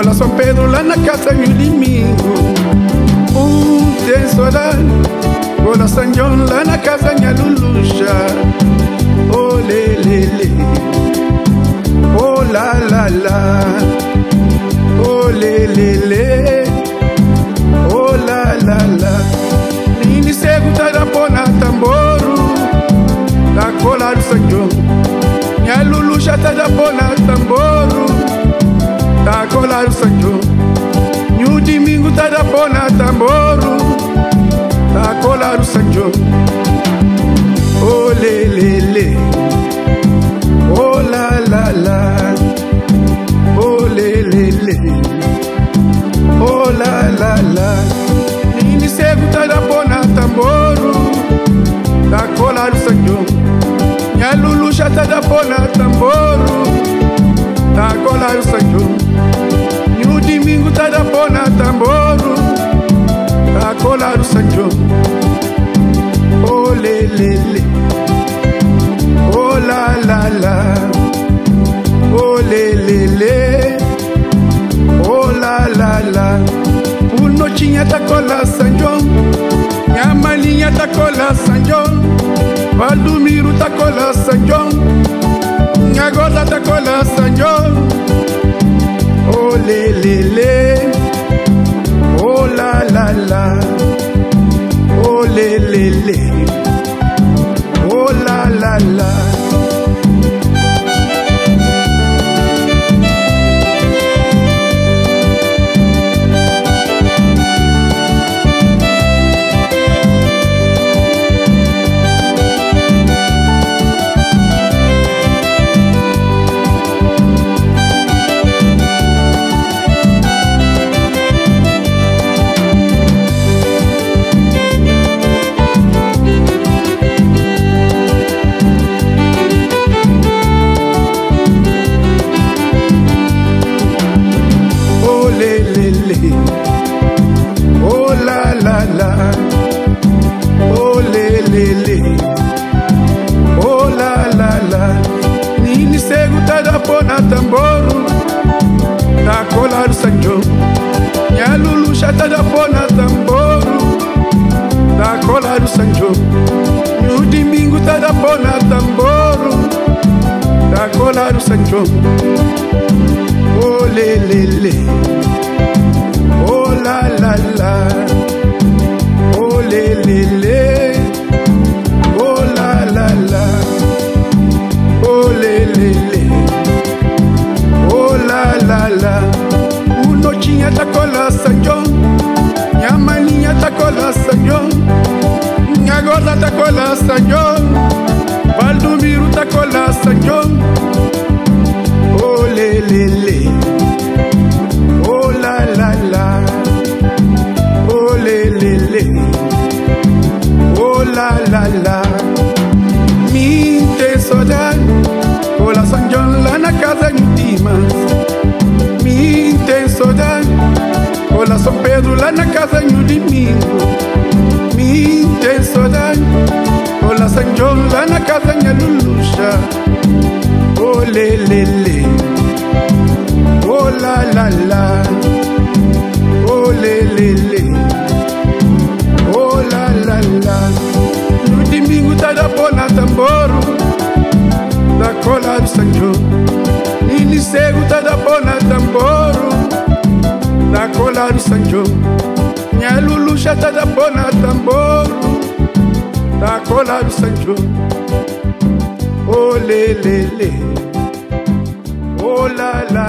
Olá São Pedro lá na casa de domingo. Tem saudade. Olá São João lá na casa de Luluxa. Oh lê lê lê, oh la la la, oh lê lê lê, oh la la la. Nini seguta da pona tamboro, da cola do São João. Minha Luluxa tá da pona tamboro, da cola do São João. No domingo tá da pona tamboro, da cola do São João. Oh lê lê lê, oh la la la, oh lê lê lê, oh la la la. Nini seguta da pona tamboro, da cola do São João. Minha Luluxa tá da pona tamboro, da cola do São João. No domingo tá da pona tamboro, da cola do São João. Oh lê lê lê, oh la la la, oh lê lê lê, oh la la la. Por notinha tá cola São João, minha malinha tá cola São João, Valdomiro tá cola São João, minha gorda tá cola São João. Oh lê lê lê, oh la la la, oh lê lê lê, oh la la la. Oh la la la, oh lê lê lê, oh la la la. Nini seguta da pona tamboro, da cola do São João. Minha Luluxa tá da pona tamboro, da cola do São João. No domingo tá da pona tamboro, da cola do São João. Oh lê lê lê, oh la la la, oh lê lê lê, oh la la la, oh lê lê lê, oh la la la. O notinha tá cola São João, minha maninha tá cola São João, minha gorda tá cola São João, Valdomiro tá cola São João. Oh lê lê lê, oh la la la, oh lê lê lê, oh la la la. Me tem saudade, olá São João lá na casa de Dimas. Me tem saudade, olá São Pedro lá na casa de domingo. Me tem saudade, olá São João lá na casa de Luluxa. Oh lê lê lê, oh la la la, oh lê lê lê, oh la la la. No domingo tá da pona tamboro, da cola do São João. Nini cego tá da pona tamboro, da cola do São João. Minha Luluxa tá da pona tamboro, da cola do São João. Oh lê lê lê, oh la la